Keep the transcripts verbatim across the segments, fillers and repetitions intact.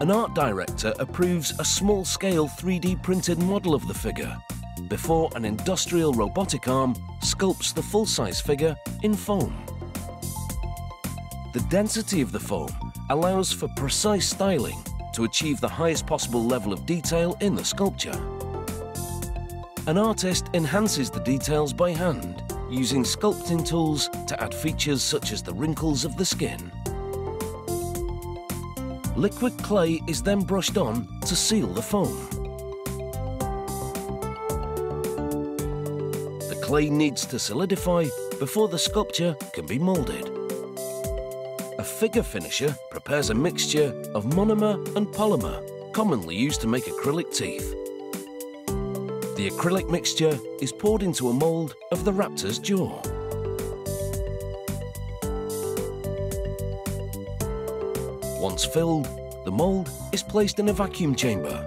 An art director approves a small-scale three D printed model of the figure before an industrial robotic arm sculpts the full-size figure in foam. The density of the foam allows for precise styling to achieve the highest possible level of detail in the sculpture. An artist enhances the details by hand, using sculpting tools to add features such as the wrinkles of the skin. Liquid clay is then brushed on to seal the foam. The clay needs to solidify before the sculpture can be moulded. A figure finisher prepares a mixture of monomer and polymer, commonly used to make acrylic teeth. The acrylic mixture is poured into a mould of the raptor's jaw. Once filled, the mould is placed in a vacuum chamber.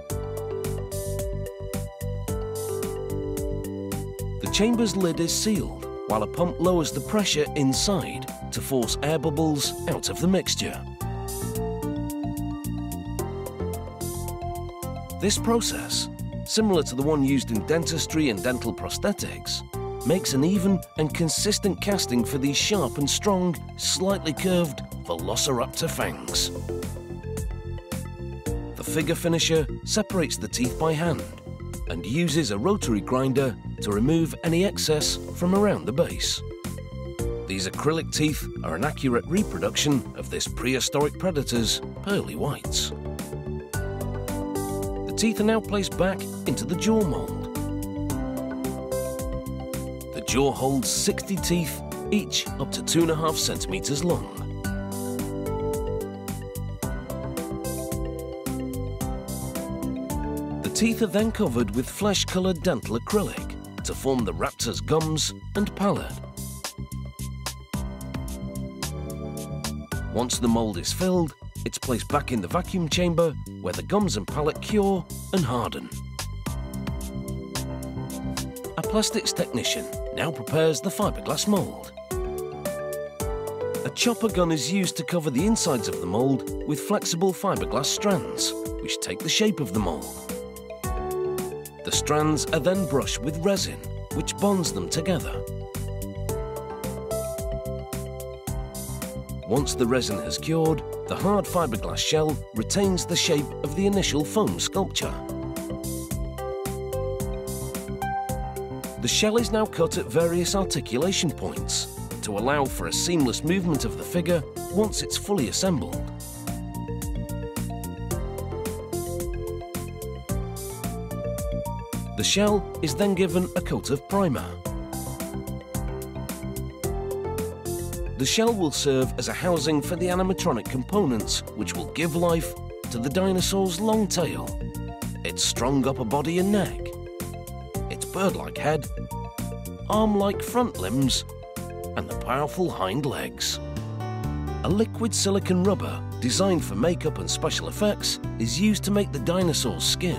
The chamber's lid is sealed, while a pump lowers the pressure inside to force air bubbles out of the mixture. This process, similar to the one used in dentistry and dental prosthetics, makes an even and consistent casting for these sharp and strong, slightly curved Velociraptor fangs. The figure finisher separates the teeth by hand and uses a rotary grinder to remove any excess from around the base. These acrylic teeth are an accurate reproduction of this prehistoric predator's pearly whites. The teeth are now placed back into the jaw mould. The jaw holds sixty teeth, each up to two and a half centimetres long. The teeth are then covered with flesh-coloured dental acrylic to form the raptor's gums and palate. Once the mould is filled, it's placed back in the vacuum chamber where the gums and palate cure and harden. A plastics technician now prepares the fiberglass mould. A chopper gun is used to cover the insides of the mould with flexible fiberglass strands, which take the shape of the mould. The strands are then brushed with resin, which bonds them together. Once the resin has cured, the hard fiberglass shell retains the shape of the initial foam sculpture. The shell is now cut at various articulation points to allow for a seamless movement of the figure once it's fully assembled. The shell is then given a coat of primer. The shell will serve as a housing for the animatronic components, which will give life to the dinosaur's long tail, its strong upper body and neck, its bird-like head, arm-like front limbs, and the powerful hind legs. A liquid silicone rubber designed for makeup and special effects is used to make the dinosaur's skin.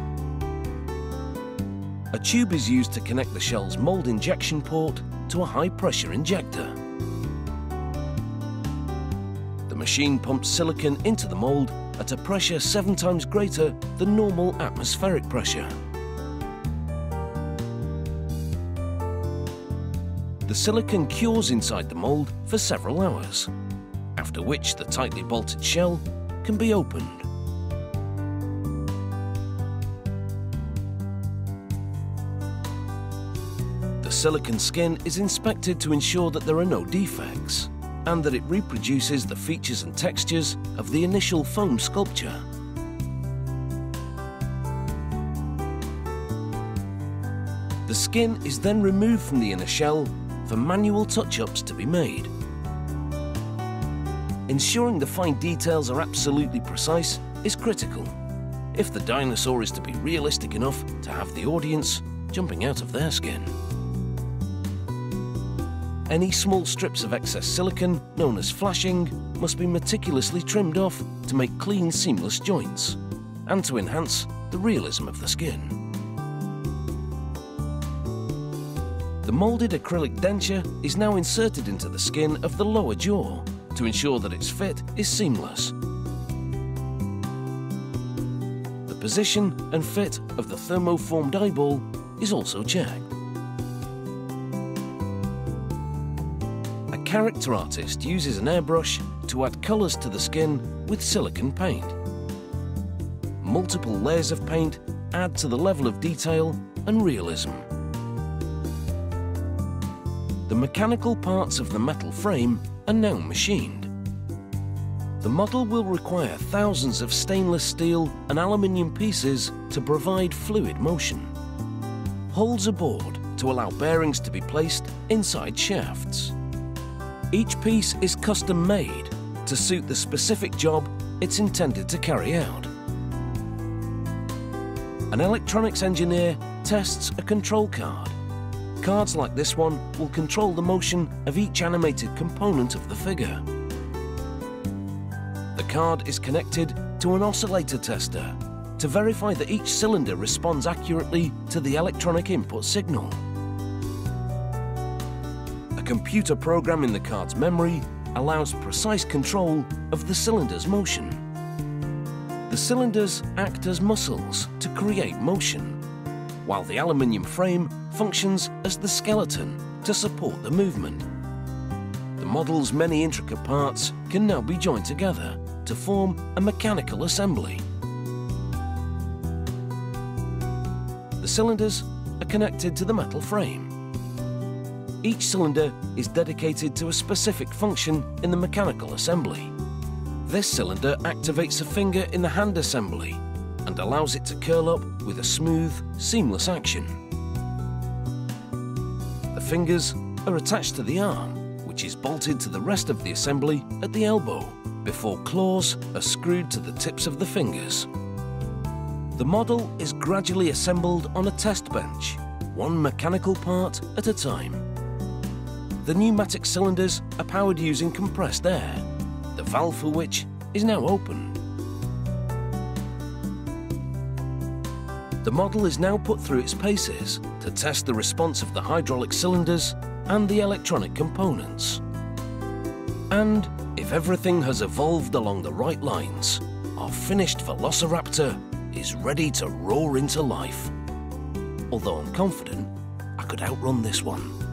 A tube is used to connect the shell's mold injection port to a high-pressure injector. The machine pumps silicon into the mold at a pressure seven times greater than normal atmospheric pressure. The silicon cures inside the mold for several hours, after which the tightly bolted shell can be opened. The silicon skin is inspected to ensure that there are no defects and that it reproduces the features and textures of the initial foam sculpture. The skin is then removed from the inner shell for manual touch-ups to be made. Ensuring the fine details are absolutely precise is critical if the dinosaur is to be realistic enough to have the audience jumping out of their skin. Any small strips of excess silicon, known as flashing, must be meticulously trimmed off to make clean, seamless joints and to enhance the realism of the skin. The moulded acrylic denture is now inserted into the skin of the lower jaw to ensure that its fit is seamless. position and fit of the thermoformed eyeball is also checked. A character artist uses an airbrush to add colours to the skin with silicone paint. Multiple layers of paint add to the level of detail and realism. The mechanical parts of the metal frame are now machined. The model will require thousands of stainless steel and aluminium pieces to provide fluid motion. Holes are bored to allow bearings to be placed inside shafts. Each piece is custom made to suit the specific job it's intended to carry out. An electronics engineer tests a control card. Cards like this one will control the motion of each animated component of the figure. The card is connected to an oscillator tester to verify that each cylinder responds accurately to the electronic input signal. A computer program in the card's memory allows precise control of the cylinder's motion. The cylinders act as muscles to create motion, while the aluminium frame functions as the skeleton to support the movement. The model's many intricate parts can now be joined together to form a mechanical assembly. The cylinders are connected to the metal frame. Each cylinder is dedicated to a specific function in the mechanical assembly. This cylinder activates a finger in the hand assembly and allows it to curl up with a smooth, seamless action. The fingers are attached to the arm, which is bolted to the rest of the assembly at the elbow, before claws are screwed to the tips of the fingers. The model is gradually assembled on a test bench, one mechanical part at a time. The pneumatic cylinders are powered using compressed air, the valve for which is now opened. The model is now put through its paces to test the response of the hydraulic cylinders and the electronic components. And if everything has evolved along the right lines, our finished Velociraptor is ready to roar into life. Although I'm confident I could outrun this one.